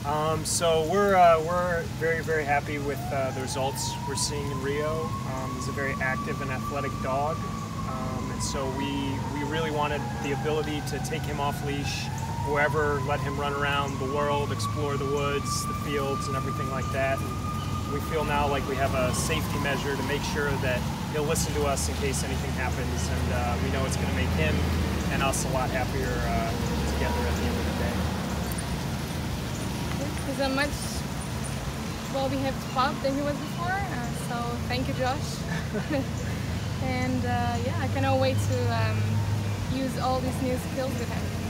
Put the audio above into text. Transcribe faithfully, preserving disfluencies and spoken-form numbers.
Um, so we're uh, we're very very happy with uh, the results we're seeing in Rio. Um, he's a very active and athletic dog, um, and so we we really wanted the ability to take him off leash wherever, let him run around the world, explore the woods, the fields, and everything like that. And we feel now like we have a safety measure to make sure that he'll listen to us in case anything happens, and uh, we know it's going to make him and us a lot happier uh, together at the end of the day. He's a much well-behaved pup than he was before, uh, so thank you, Josh. And uh, yeah, I cannot wait to um, use all these new skills with him.